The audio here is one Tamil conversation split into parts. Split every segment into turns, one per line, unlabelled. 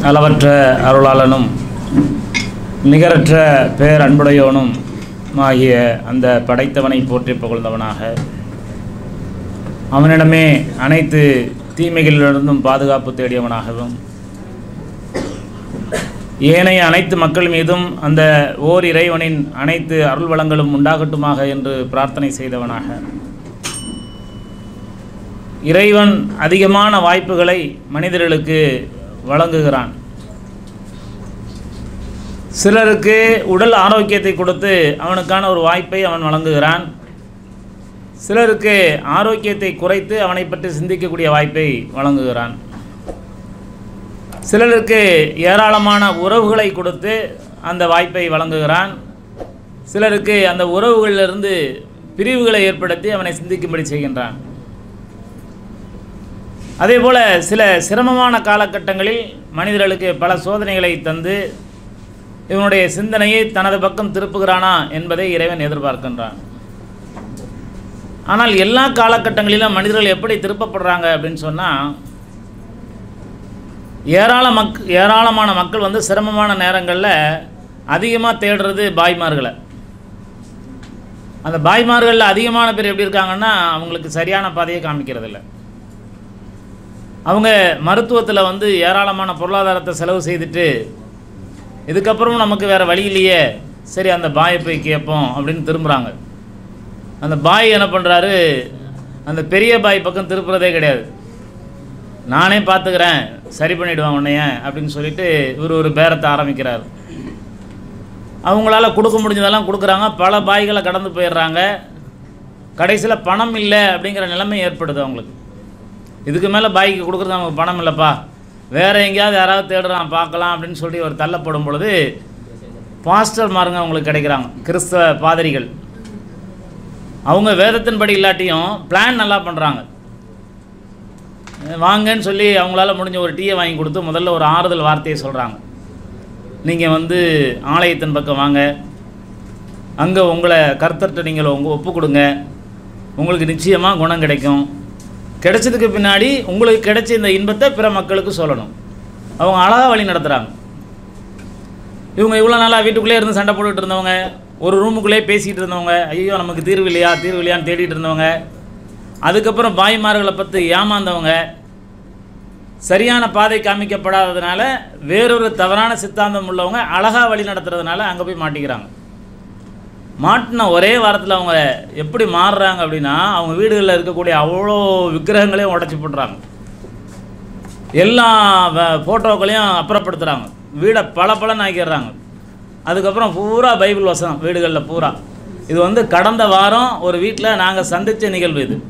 அளவற்ற அருளாளனும் நிகரற்ற பேர் அன்புடையோனும் ஆகிய அந்த படைத்தவனை போற்றி புகழ்ந்தவனாக அவனிடமே அனைத்து தீமைகளிலிருந்தும் பாதுகாப்பு தேடியவனாகவும் ஏனைய அனைத்து மக்கள் மீதும் அந்த ஓர் இறைவனின் அனைத்து அருள் வளங்களும் உண்டாகட்டுமாக என்று பிரார்த்தனை செய்தவனாக இறைவன் அதிகமான வாய்ப்புகளை மனிதர்களுக்கு வழங்குகிறான். சிலருக்கு உடல் ஆரோக்கியத்தை கொடுத்து அவனுக்கான ஒரு வாய்ப்பை அவன் வழங்குகிறான். சிலருக்கு ஆரோக்கியத்தை குறைத்து அவனை பற்றி சிந்திக்கக்கூடிய வாய்ப்பை வழங்குகிறான். சிலருக்கு ஏராளமான உறவுகளை கொடுத்து அந்த வாய்ப்பை வழங்குகிறான். சிலருக்கு அந்த உறவுகளிலிருந்து பிரிவுகளை ஏற்படுத்தி அவனை சிந்திக்கும்படி செய்கின்றான். அதேபோல் சில சிரமமான காலகட்டங்களில் மனிதர்களுக்கு பல சோதனைகளை தந்து இவனுடைய சிந்தனையை தனது பக்கம் திருப்புகிறானா என்பதை இறைவன் எதிர்பார்க்கின்றான். ஆனால் எல்லா காலகட்டங்களிலும் மனிதர்கள் எப்படி திருப்பப்படுறாங்க அப்படின்னு சொன்னால், ஏராளமான மக்கள் வந்து சிரமமான நேரங்களில் அதிகமாக தேடுறது பாய்மார்களை. அந்த பாய்மார்களில் அதிகமான பேர் எப்படி இருக்காங்கன்னா, அவங்களுக்கு சரியான பாதையை காமிக்கிறதில்ல. அவங்க மருத்துவத்தில் வந்து ஏராளமான பொருளாதாரத்தை செலவு செய்துட்டு இதுக்கப்புறமும் நமக்கு வேறு வழி இல்லையே, சரி அந்த பாயை போய் கேட்போம் அப்படின்னு திரும்புகிறாங்க. அந்த பாய் என்ன பண்ணுறாரு, அந்த பெரிய பாய் பக்கம் திருப்புறதே கிடையாது. நானே பார்த்துக்கிறேன், சரி பண்ணிவிடுவேன் உன்னைய அப்படின்னு சொல்லிட்டு இவர் ஒரு பேரத்தை ஆரம்பிக்கிறார். அவங்களால கொடுக்க முடிஞ்சதெல்லாம் கொடுக்குறாங்க, பல பாய்களை கடந்து போயிடுறாங்க. கடைசியில் பணம் இல்லை அப்படிங்கிற நிலைமை ஏற்படுது அவங்களுக்கு. இதுக்கு மேலே பாய்க்கு கொடுக்குறது நமக்கு பணம் இல்லைப்பா, வேறு எங்கேயாவது யாராவது தேடுறான் பார்க்கலாம் அப்படின்னு சொல்லி ஒரு தள்ளப்படும் பொழுது பாஸ்டர் மாருங்க அவங்களுக்கு கிடைக்கிறாங்க. கிறிஸ்தவ பாதிரிகள் அவங்க வேதத்தின்படி இல்லாட்டியும் பிளான் நல்லா பண்ணுறாங்க. வாங்கன்னு சொல்லி அவங்களால முடிஞ்ச ஒரு டீயை வாங்கி கொடுத்து முதல்ல ஒரு ஆறுதல் வார்த்தையை சொல்கிறாங்க. நீங்கள் வந்து ஆலயத்தின் பக்கம் வாங்க, அங்கே உங்களை கர்த்தர்கிட்ட நீங்கள் ஒப்பு கொடுங்க, உங்களுக்கு நிச்சயமாக குணம் கிடைக்கும். கிடைச்சதுக்கு பின்னாடி உங்களுக்கு கிடைச்ச இந்த இன்பத்தை பிற மக்களுக்கு சொல்லணும். அவங்க அழகாக வழி நடத்துகிறாங்க. இவங்க இவ்வளோ நாளாக வீட்டுக்குள்ளே இருந்து சண்டை போட்டுக்கிட்டு இருந்தவங்க, ஒரு ரூமுக்குள்ளே பேசிகிட்டு இருந்தவங்க, ஐயோ நமக்கு தீர்வு இல்லையான்னு தேடிட்டு இருந்தவங்க, அதுக்கப்புறம் பாய்மார்களை பற்றி ஏமாந்தவங்க, சரியான பாதை காமிக்கப்படாததுனால வேறொரு தவறான சித்தாந்தம் உள்ளவங்க அழகாக வழி நடத்துறதுனால அங்கே போய் மாட்டிக்கிறாங்க. மாட்டின ஒரே வாரத்தில் அவங்க எப்படி மாறுறாங்க அப்படின்னா, அவங்க வீடுகளில் இருக்கக்கூடிய அவ்வளோ விக்கிரகங்களையும் உடச்சி போட்டுறாங்க, எல்லா ஃபோட்டோக்களையும் அப்புறப்படுத்துகிறாங்க, வீடை பல ஆக்கிடுறாங்க. அதுக்கப்புறம் பூரா பைபிள் வசனம் வீடுகளில் பூரா. இது வந்து கடந்த வாரம் ஒரு வீட்டில் நாங்கள் சந்தித்த நிகழ்வு. இது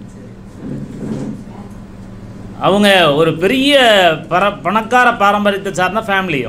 அவங்க ஒரு பெரிய பணக்கார பாரம்பரியத்தை சார்ந்த ஃபேமிலி.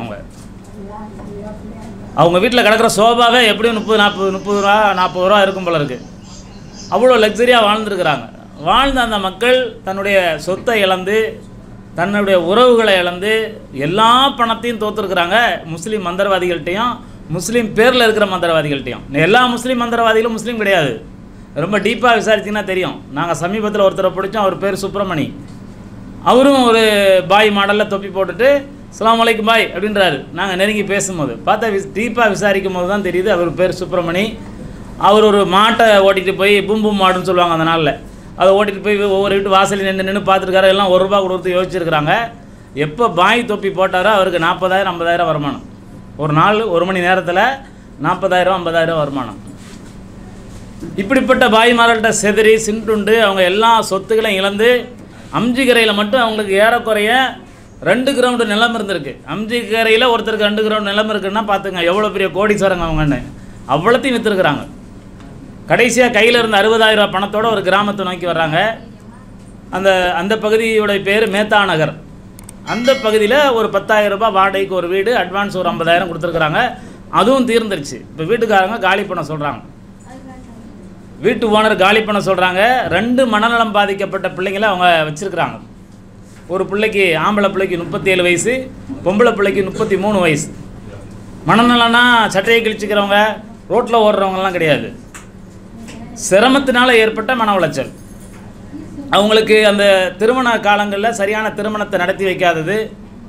அவங்க வீட்டில் கிடக்கிற சோபாவே எப்படியும் 40 ரூபா இருக்கும் போல இருக்குது. அவ்வளோ லக்ஸரியாக வாழ்ந்துருக்கிறாங்க. வாழ்ந்த அந்த மக்கள் தன்னுடைய சொத்தை இழந்து, தன்னுடைய உறவுகளை இழந்து, எல்லா பணத்தையும் தோற்றுருக்குறாங்க. முஸ்லீம் மந்திரவாதிகள்கிட்டையும், முஸ்லீம் பேரில் இருக்கிற மந்திரவாதிகள்கிட்டையும். எல்லா முஸ்லீம் மந்திரவாதிகளும் முஸ்லீம் கிடையாது. ரொம்ப டீப்பாக விசாரிச்சிங்கன்னா தெரியும். நாங்கள் சமீபத்தில் ஒருத்தரை பிடிச்சோம், அவர் பேர் சுப்பிரமணி. அவரும் ஒரு பாய் மாடலில் தொப்பி போட்டுட்டு அஸ்ஸலாமு அலைக்கும் பாய் அப்படின்றாரு. நாங்கள் நெருங்கி பேசும்போது பார்த்தா டீப்பாக விசாரிக்கும் போது தான் தெரியுது அவர் பேர் சுப்பிரமணி. அவர் ஒரு மாட்டை ஓட்டிகிட்டு போய் பூம்பூம் மாடுன்னு சொல்லுவாங்க அந்த நாளில், அதை ஓட்டிகிட்டு போய் ஒவ்வொரு வீட்டு வாசலில் நின்று பார்த்துருக்காரு. எல்லாம் 1 ரூபா கொடுத்து யோசிச்சிருக்கிறாங்க. எப்போ பாய் தொப்பி போட்டாரோ அவருக்கு 40,000 50,000 வருமானம். ஒரு நாள் 1 மணி நேரத்தில் 40,000 50,000 வருமானம். இப்படிப்பட்ட பாய்மார்கள்ட்ட செதறி சிண்டுண்டு அவங்க எல்லா சொத்துக்களையும் இழந்து, அம்ஜிக்கரையில் மட்டும் அவங்களுக்கு ஏறக்குறைய 2 கிரவுண்டு நிலம் இருந்திருக்கு. அம்ஜிக்கரையில் ஒருத்தருக்கு 2 கிரவுண்டு நிலம் இருக்குன்னா பார்த்துங்க எவ்வளோ பெரிய கோடீஸ்வரங்க அவங்கன்னு. அவ்வளோத்தையும் விற்றுருக்குறாங்க. கடைசியாக கையில் இருந்த 60,000 ரூபா பணத்தோடு ஒரு கிராமத்தை நோக்கி வர்றாங்க. அந்த பகுதியோடைய பேர் மேத்தா நகர். அந்த பகுதியில் ஒரு 10,000 ரூபாய் வாடகைக்கு ஒரு வீடு, அட்வான்ஸ் ஒரு 50,000 கொடுத்துருக்குறாங்க. அதுவும் தீர்ந்துருச்சு. இப்போ வீட்டுக்காரங்க காலி பண்ண சொல்கிறாங்க. வீட்டு ஓனர் காலி பண்ண சொல்கிறாங்க. 2 மனநலம் பாதிக்கப்பட்ட பிள்ளைங்களை அவங்க வச்சுருக்குறாங்க. ஒரு பிள்ளைக்கு, ஆம்பளை பிள்ளைக்கு 37 வயசு, பொம்பளை பிள்ளைக்கு 33 வயசு. மனநலன்னா சட்டையை கிழிச்சிக்கிறவங்க, ரோட்டில் ஓடுறவங்கலாம் கிடையாது. சிரமத்தினால் ஏற்பட்ட மன உளைச்சல். அவங்களுக்கு அந்த திருமண காலங்களில் சரியான திருமணத்தை நடத்தி வைக்காதது,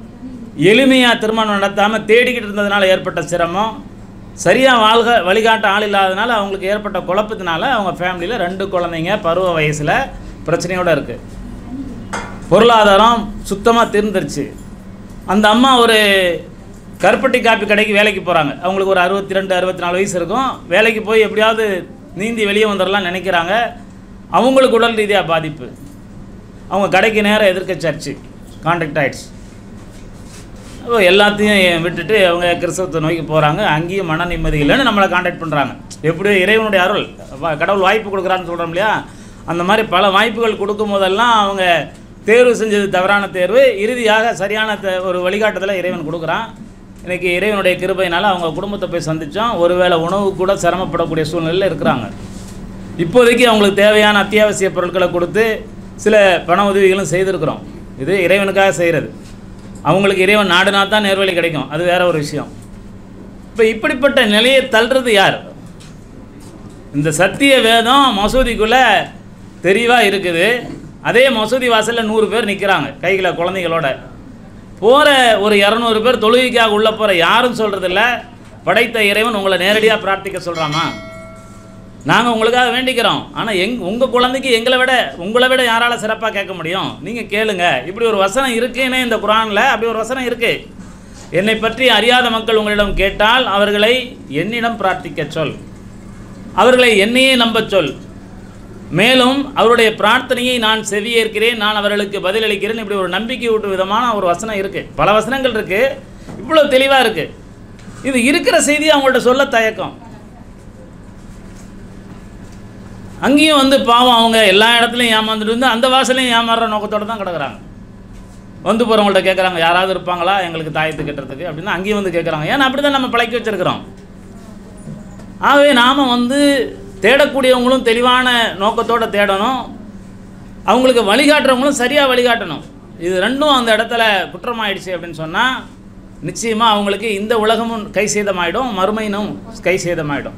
எளிமையாக திருமணம் நடத்தாமல் தேடிக்கிட்டு இருந்ததுனால ஏற்பட்ட சிரமம், சரியாக வழிகாட்ட ஆள் இல்லாததுனால அவங்களுக்கு ஏற்பட்ட குழப்பத்தினால அவங்க ஃபேமிலியில் 2 குழந்தைங்க பருவ வயசில் பிரச்சனையோடு இருக்குது. பொருளாதாரம் சுத்தமாக தீர்ந்துருச்சு. அந்த அம்மா ஒரு கருப்பட்டி காப்பி கடைக்கு வேலைக்கு போகிறாங்க. அவங்களுக்கு ஒரு 62-64 வயசு இருக்கும். வேலைக்கு போய் எப்படியாவது நீந்தி வெளியே வந்துடலாம் நினைக்கிறாங்க. அவங்களுக்கு உடல் ரீதியாக பாதிப்பு. அவங்க கடைக்கு நேரம் எதிர்க்க சர்ச்சு கான்டாக்ட் ஆகிடுச்சு. எல்லாத்தையும் விட்டுட்டு அவங்க கிறிஸ்தவத்தை நோக்கி போகிறாங்க. அங்கேயும் மன நிம்மதி இல்லைன்னு நம்மளை கான்டாக்ட் பண்ணுறாங்க. எப்படியோ இறைவனுடைய அருள், கடவுள் வாய்ப்பு கொடுக்குறான்னு சொல்கிறோம் இல்லையா, அந்த மாதிரி பல வாய்ப்புகள் கொடுக்கும் போதெல்லாம் அவங்க தேர்வு செஞ்சது தவறான தேர்வு. இறுதியாக சரியான ஒரு வழிகாட்டுதலை இறைவன் கொடுக்குறான். இன்றைக்கி இறைவனுடைய கிருபையினால் அவங்க குடும்பத்தை போய் சந்தித்தோம். ஒருவேளை உணவு கூட சிரமப்படக்கூடிய சூழ்நிலையில் இருக்கிறாங்க. இப்போதைக்கு அவங்களுக்கு தேவையான அத்தியாவசிய பொருட்களை கொடுத்து சில பண உதவிகளும் செய்திருக்கிறோம். இது இறைவனுக்காக செய்கிறது. அவங்களுக்கு இறைவன் நாடுனா தான் நேர்வழி கிடைக்கும், அது வேற ஒரு விஷயம். இப்போ இப்படிப்பட்ட நிலையை தள்ளுறது யார்? இந்த சத்திய வேதம் மசூதிக்குள்ளே தெளிவாக இருக்குது. அதே மசூதி வாசலில் 100 பேர் நிற்கிறாங்க கையில் குழந்தைகளோட. போகிற ஒரு 200 பேர் தொழுகைக்காக உள்ளே போகிற யாரும் சொல்கிறதில்ல, படைத்த இறைவன் உங்களை நேரடியாக பிரார்த்திக்க சொல்கிறாமா, நாங்கள் உங்களுக்காக வேண்டிக்கிறோம், ஆனால் உங்கள் குழந்தைக்கு உங்களை விட யாரால் சிறப்பாக கேட்க முடியும், நீங்கள் கேளுங்க. இப்படி ஒரு வசனம் இருக்குன்னே இந்த குர்ஆனில் அப்படி ஒரு வசனம் இருக்குது. என்னை பற்றி அறியாத மக்கள் உங்களிடம் கேட்டால் அவர்களை என்னிடம் பிரார்த்திக்க சொல், அவர்களை என்னையே நம்பச் சொல், மேலும் அவருடைய பிரார்த்தனையை நான் செவியேற்கிறேன், நான் அவர்களுக்கு பதிலளிக்கிறேன். இப்படி ஒரு நம்பிக்கை ஊட்டும் விதமான ஒரு வசனம் இருக்குது. பல வசனங்கள் இருக்குது, இவ்வளோ தெளிவாக இருக்குது. இது இருக்கிற செய்தியை அவங்கள்ட்ட சொல்ல தயக்கம். அங்கேயும் பாவம் அவங்க எல்லா இடத்துலையும் ஏமாந்துட்டு வந்து அந்த வாசலையும் ஏமாறுற நோக்கத்தோடு தான் கிடக்குறாங்க. போகிறவங்கள்ட்ட கேட்குறாங்க, யாராவது இருப்பாங்களா எங்களுக்கு தாயத்து கட்டுறதுக்கு அப்படின்னா அங்கேயும் கேட்குறாங்க. ஏன்னா அப்படி தான் நம்ம பழக்கி வச்சுருக்கிறோம். ஆகவே நாம் தேடக்கூடியவங்களும் தெளிவான நோக்கத்தோடு தேடணும், அவங்களுக்கு வழிகாட்டுறவங்களும் சரியாக வழிகாட்டணும். இது ரெண்டும் அந்த இடத்துல குற்றமாயிடுச்சு அப்படின்னு சொன்னால் நிச்சயமாக அவங்களுக்கு இந்த உலகமும் கை சேதமாயிடும், மறுமையினும் கை சேதமாயிடும்.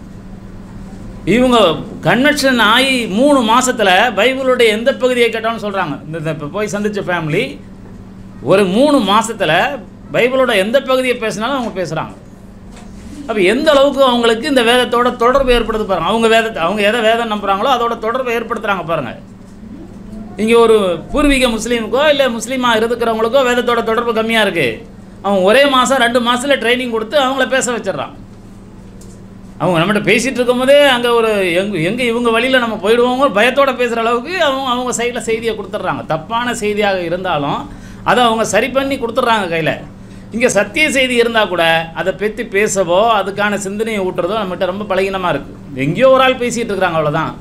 இவங்க கன்வென்ஷன் ஆகி 3 மாதத்தில் பைபிளுடைய எந்த பகுதியை கேட்டாலும் சொல்கிறாங்க. இந்த இப்போ போய் சந்தித்த ஃபேமிலி ஒரு 3 மாதத்தில் பைபிளோட எந்த பகுதியை பேசினாலும் அவங்க பேசுகிறாங்க. அப்போ எந்த அளவுக்கு அவங்களுக்கு இந்த வேதத்தோட தொடர்பு ஏற்படுத்து பாருங்கள். அவங்க எதை வேதம் நம்புகிறாங்களோ அதோட தொடர்பை ஏற்படுத்துகிறாங்க பாருங்கள். இங்கே ஒரு பூர்வீக முஸ்லீமுக்கோ இல்லை முஸ்லீமாக இருக்கிறவங்களுக்கோ வேதத்தோட தொடர்பு கம்மியாக இருக்குது. அவங்க ஒரே மாதம் 2 மாதத்தில் ட்ரைனிங் கொடுத்து அவங்கள பேச வச்சிடறான். அவங்க நம்மகிட்ட பேசிகிட்டு இருக்கும்போதே அங்கே ஒரு எங்கே இவங்க வழியில் நம்ம போயிடுவோங்க பயத்தோடு பேசுகிற அளவுக்கு அவங்க சைடில் செய்தியை கொடுத்துட்றாங்க. தப்பான செய்தியாக இருந்தாலும் அதை அவங்க சரி பண்ணி கொடுத்துட்றாங்க கையில். இங்கே சத்திய செய்தி இருந்தால் கூட அதை பற்றி பேசவோ அதுக்கான சிந்தனையை ஊட்டுறதோ நம்மகிட்ட ரொம்ப பலகீனமாக இருக்குது. எங்கேயோ ஒரு ஆள் பேசிகிட்டு இருக்கிறாங்க, அவ்வளோதான்.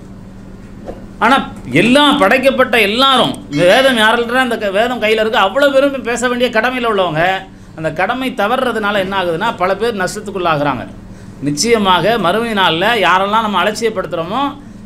ஆனால் எல்லாம் படைக்கப்பட்ட எல்லாரும் இந்த வேதம் யாரெல்லாம் அந்த வேதம் கையில் இருக்குது அவ்வளோ பேரும் பேச வேண்டிய கடமையில் உள்ளவங்க அந்த கடமை தவறுறதுனால என்ன ஆகுதுன்னா பல பேர் நஷ்டத்துக்குள்ளாகிறாங்க. நிச்சயமாக மறுமை நாளில் யாரெல்லாம் நம்ம அலட்சியப்படுத்துகிறோமோ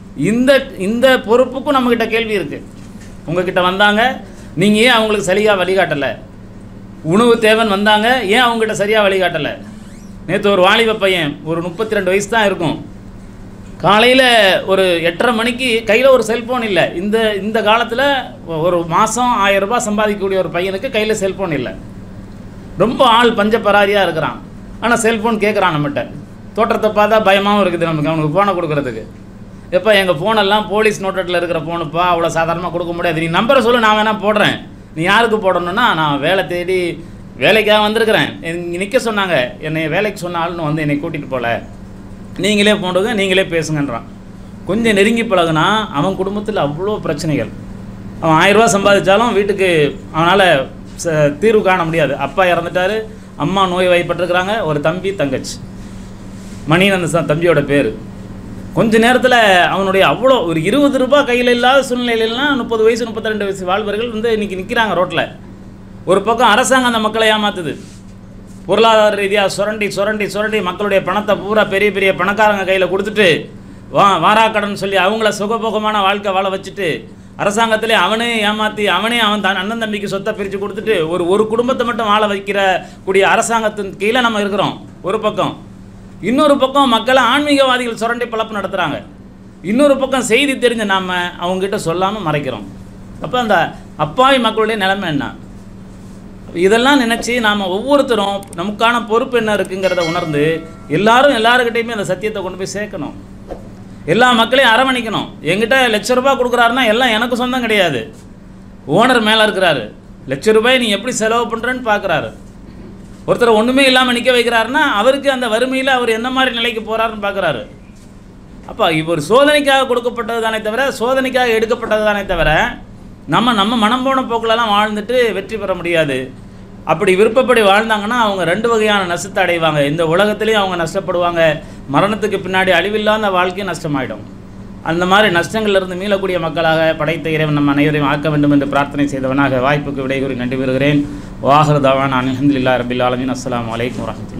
இந்த பொறுப்புக்கும் நம்மக்கிட்ட கேள்வி இருக்குது. உங்ககிட்ட வந்தாங்க, நீங்கள் ஏன் அவங்களுக்கு சரியாக வழிகாட்டலை? உணவு தேவன் வந்தாங்க, ஏன் அவங்ககிட்ட சரியாக வழிகாட்டலை? நேற்று ஒரு வாலிப பையன் ஒரு 32 வயசு தான் இருக்கும். காலையில் ஒரு 8:30 மணிக்கு கையில் ஒரு செல்ஃபோன் இல்லை. இந்த காலத்தில் ஒரு மாதம் 1000 ரூபாய் சம்பாதிக்கக்கூடிய ஒரு பையனுக்கு கையில் செல்ஃபோன் இல்லை. ரொம்ப ஆள் பஞ்சப்பராரியாக இருக்கிறான். ஆனால் செல்ஃபோன் கேட்குறான் நம்மகிட்ட. தோற்றத்தை பார்த்தா பயமாகவும் இருக்குது நமக்கு அவனுக்கு ஃபோனை கொடுக்குறதுக்கு. எப்போ எங்கள் ஃபோனெல்லாம் போலீஸ் நோட்டத்தில் இருக்கிற ஃபோனுப்பா, அவ்வளோ சாதாரணமாக கொடுக்க முடியாது, நீ நம்பரை சொல்லு, நான் வேணால் போடுறேன். நீ யாருக்கு போடணுன்னா நான் வேலை தேடி வேலைக்காக வந்திருக்கிறேன், இங்கே நிற்க சொன்னாங்க, என்னை வேலைக்கு சொன்ன ஆளுன்னு என்னை கூட்டிகிட்டு போகல, நீங்களே போடுங்க நீங்களே பேசுங்கன்றான். கொஞ்சம் நெருங்கி பழகுனா அவன் குடும்பத்தில் அவ்வளோ பிரச்சனைகள். அவன் 1000 ரூபா சம்பாதிச்சாலும் வீட்டுக்கு அவனால் தீர்வு காண முடியாது. அப்பா இறந்துட்டார், அம்மா நோய் வாய்ப்பட்டிருக்கிறாங்க, ஒரு தம்பி தங்கச்சி, மணின்னு அந்த தம்பியோட பேர். கொஞ்ச நேரத்தில் அவனுடைய அவ்வளோ ஒரு 20 ரூபாய் கையில் இல்லாத சூழ்நிலையிலாம் 30 வயசு 32 வயசு வாழ்வர்கள் இன்றைக்கி நிற்கிறாங்க ரோட்டில். ஒரு பக்கம் அரசாங்கம் அந்த மக்களை ஏமாத்துது, பொருளாதார ரீதியாக சுரண்டி சுரண்டி சுரண்டி மக்களுடைய பணத்தை பூரா பெரிய பெரிய பணக்காரங்க கையில் கொடுத்துட்டு வாராக்கடன் சொல்லி அவங்கள சுகபோகமான வாழ்க்கை வாழ வச்சுட்டு அரசாங்கத்திலே அவனே ஏமாற்றி அவனே அவன் அண்ணன் தம்பிக்கு சொத்தை பிரித்து கொடுத்துட்டு ஒரு குடும்பத்தை மட்டும் வாழ வைக்கிற கூடிய அரசாங்கத்தின் கீழே நம்ம இருக்கிறோம் ஒரு பக்கம். இன்னொரு பக்கம் மக்களை ஆன்மீகவாதிகள் சுரண்டி பழப்பு நடத்துகிறாங்க. இன்னொரு பக்கம் செய்தி தெரிஞ்ச நாம் அவங்ககிட்ட சொல்லாமல் மறைக்கிறோம். அப்போ அந்த அப்பாவி மக்களுடைய நிலைமை என்ன? இதெல்லாம் நினச்சி நாம் ஒவ்வொருத்தரும் நமக்கான பொறுப்பு என்ன இருக்குங்கிறத உணர்ந்து எல்லாரும் எல்லாருக்கிட்டையுமே அந்த சத்தியத்தை கொண்டு போய் சேர்க்கணும். எல்லா மக்களையும் அரவணைக்கணும். என்கிட்ட ₹1,00,000 கொடுக்குறாருன்னா எல்லாம் எனக்கு சொந்தம் கிடையாது. ஓனர் மேலே இருக்கிறாரு, ₹1,00,000 நீ எப்படி செலவு பண்ணுறேன்னு பார்க்குறாரு. ஒருத்தர் ஒன்றுமே இல்லாமல் நிற்க வைக்கிறாருன்னா அவருக்கு அந்த வறுமையில் அவர் என்ன மாதிரி நிலைக்கு போகிறாருன்னு பார்க்குறாரு. அப்போ இவர் சோதனைக்காக கொடுக்கப்பட்டது தானே தவிர, சோதனைக்காக எடுக்கப்பட்டது தானே தவிர, நம்ம மனம் போன போக்கிலலாம் வாழ்ந்துட்டு வெற்றி பெற முடியாது. அப்படி விருப்பப்படி வாழ்ந்தாங்கன்னா அவங்க 2 வகையான நஷ்டத்தை அடைவாங்க. இந்த உலகத்துலேயும் அவங்க நஷ்டப்படுவாங்க, மரணத்துக்கு பின்னாடி அழிவில்லாத வாழ்க்கையும் நஷ்டமாயிடும். அந்த மாதிரி நஷ்டங்களிலிருந்து மீளக்கூடிய மக்களாக படைத்த இறைவன் நம்ம அனைவரையும் ஆக்க வேண்டும் என்று பிரார்த்தனை செய்தவனாக வாய்ப்புக்கு விடைகூறி நன்றி பெறுகிறேன். வாஹிரு தஅவானா அல்ஹம்துலில்லாஹி ரப்பில் ஆலமீன். அஸ்ஸலாமு அலைக்கும் வரஹ்மத்துல்லாஹி.